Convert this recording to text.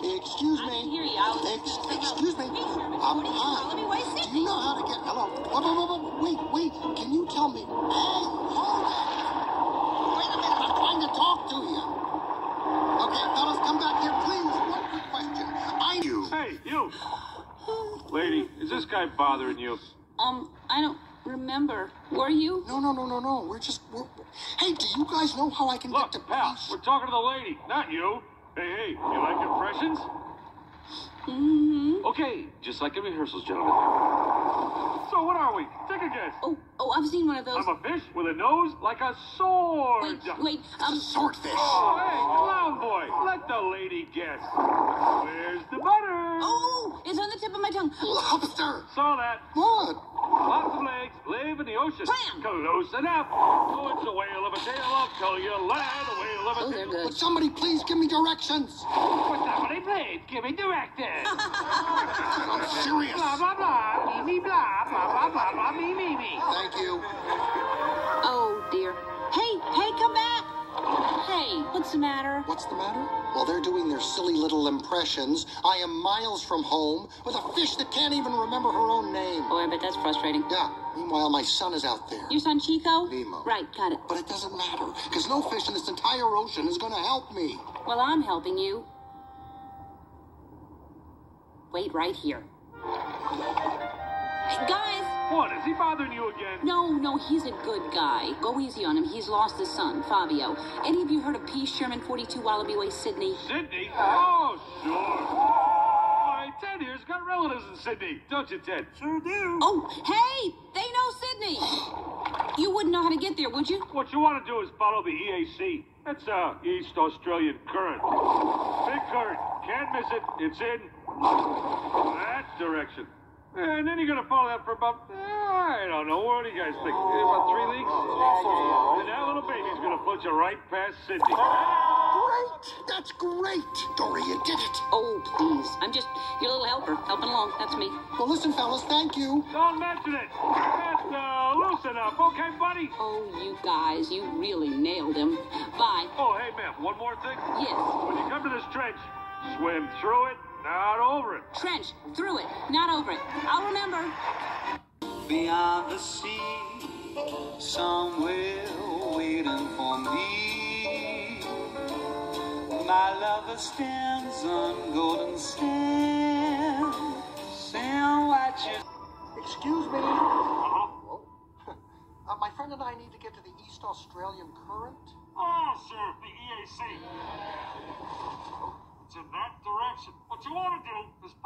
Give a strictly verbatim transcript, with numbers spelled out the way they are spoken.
Excuse me. I can hear you. I was Ex excuse me. Hey, Sherman, I'm what are you hi. calling me? Why Do Sydney? you know how to get... Hello? Wait, wait, wait, wait, wait. Can you tell me... Hey, hold it. Wait a minute. I'm trying to talk to you. Okay, fellas, come back here, please. One quick question. I... You. Hey, you. Lady, is this guy bothering you? Um, I don't remember. Were you? No, no, no, no, no. We're just... We're... Hey, do you guys know how I can Look, get to pal, peace? we're talking to the lady, not you. Hey, hey, you like impressions? Mm-hmm. Okay, just like in rehearsals, gentlemen. So what are we? Take a guess. Oh, oh, I've seen one of those. I'm a fish with a nose like a sword. Wait, wait, um... Swordfish. Oh, hey, clown boy, let the lady guess. Where's the butter? Oh, it's on the tip of my tongue. Lobster. Saw that. What? Lots of legs, live in the ocean. Clam. Close enough. Oh, it's a whale of a tail. I'll tell you, land, a whale of a Oh, tail. they're good. Would somebody please give me directions? What's that, what he played? Give me directions. I'm serious. Blah, blah, blah, me, me, blah, blah, blah, blah, blah, me, me, me. Thank you. Oh, dear. Hey, hey, come back. Hey, what's the matter? What's the matter? Well, they're doing their silly little impressions. I am miles from home with a fish that can't even remember her own name. Boy, I bet that's frustrating. Yeah. Meanwhile, my son is out there. Your son Chico? Nemo. Right, got it. But it doesn't matter, because no fish in this entire ocean is going to help me. Well, I'm helping you. Wait right here. Hey, guys! What, is he bothering you again? No, no, he's a good guy. Go easy on him. He's lost his son, Fabio. Any of you heard of P. Sherman, forty-two Wallaby Way, Sydney? Sydney? Oh, sure. Why, Ted here's got relatives in Sydney, don't you, Ted? Sure do. Oh, hey! They know Sydney! You wouldn't know how to get there, would you? What you want to do is follow the E A C. That's uh, East Australian Current. Big current. Can't miss it. It's in that direction. And then you're going to follow that for about, eh, I don't know, what do you guys think? About three leagues? And that little baby's going to float you right past Sydney. Great! That's great! Dory, you did it. Oh, please. I'm just your little helper, helping along. That's me. Well, listen, fellas, thank you. Don't mention it. That's uh, loose enough. Okay, buddy? Oh, you guys, you really nailed him. Bye. Oh, hey, ma'am, one more thing. Yes. When you come to this trench, swim through it, not over it. Trench, through it, not over it. I'll remember. Beyond the sea, somewhere waiting for me. My lover stands on golden sands and watches. Excuse me. Uh-huh. Uh, my friend and I need to get to the East Australian Current. Oh, sure, the E A C. It's in that direction. What you want to do is